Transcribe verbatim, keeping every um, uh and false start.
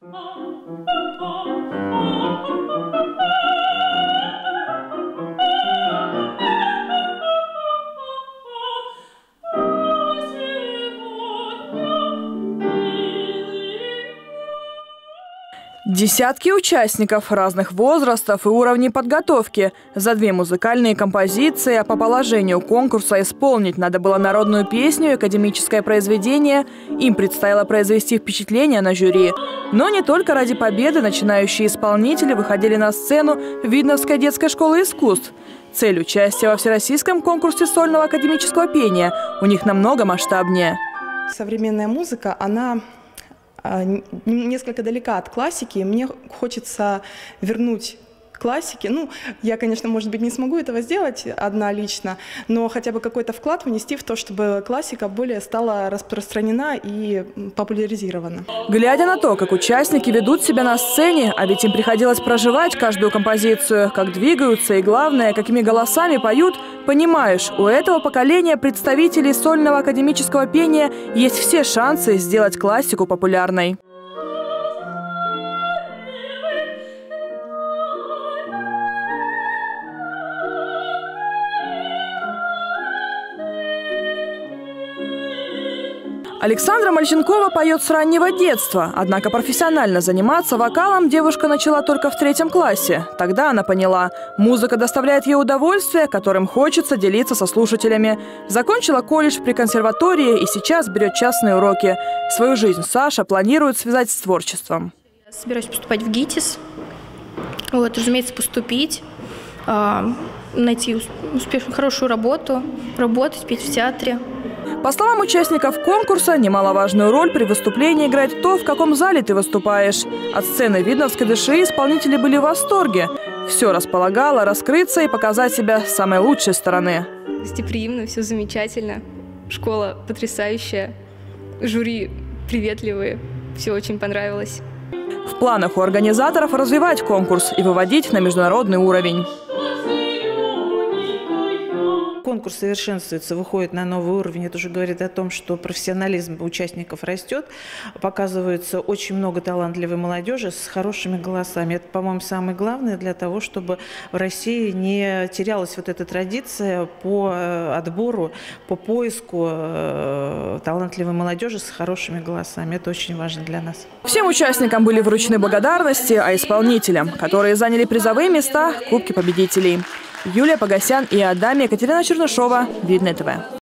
Десятки участников разных возрастов и уровней подготовки. За две музыкальные композиции, а по положению конкурса исполнить надо было народную песню и академическое произведение. Им предстояло произвести впечатление на жюри. Но не только ради победы начинающие исполнители выходили на сцену Видновской детской школы искусств. Цель участия во всероссийском конкурсе сольного академического пения у них намного масштабнее. Современная музыка, она несколько далека от классики. Мне хочется вернуть классики. Ну, я, конечно, может быть, не смогу этого сделать одна лично, но хотя бы какой-то вклад внести в то, чтобы классика более стала распространена и популяризирована. Глядя на то, как участники ведут себя на сцене, а ведь им приходилось проживать каждую композицию, как двигаются и, главное, какими голосами поют, понимаешь, у этого поколения представителей сольного академического пения есть все шансы сделать классику популярной. Александра Мальченкова поет с раннего детства, однако профессионально заниматься вокалом девушка начала только в третьем классе. Тогда она поняла, музыка доставляет ей удовольствие, которым хочется делиться со слушателями. Закончила колледж при консерватории и сейчас берет частные уроки. Свою жизнь Саша планирует связать с творчеством. Собираюсь поступать в ГИТИС, вот, разумеется, поступить, найти успешную, хорошую работу, работать, петь в театре. По словам участников конкурса, немаловажную роль при выступлении играет то, в каком зале ты выступаешь. От сцены Видновской ДШИ исполнители были в восторге. Все располагало раскрыться и показать себя с самой лучшей стороны. Гостеприимно, все замечательно. Школа потрясающая, жюри приветливые, все очень понравилось. В планах у организаторов развивать конкурс и выводить на международный уровень. Конкурс совершенствуется, выходит на новый уровень. Это уже говорит о том, что профессионализм участников растет. Показывается очень много талантливой молодежи с хорошими голосами. Это, по-моему, самое главное для того, чтобы в России не терялась вот эта традиция по отбору, по поиску талантливой молодежи с хорошими голосами. Это очень важно для нас. Всем участникам были вручены благодарности, а исполнителям, которые заняли призовые места, кубки победителей. Юлия Погосян и Адам, Екатерина Чернышова, Видное ТВ.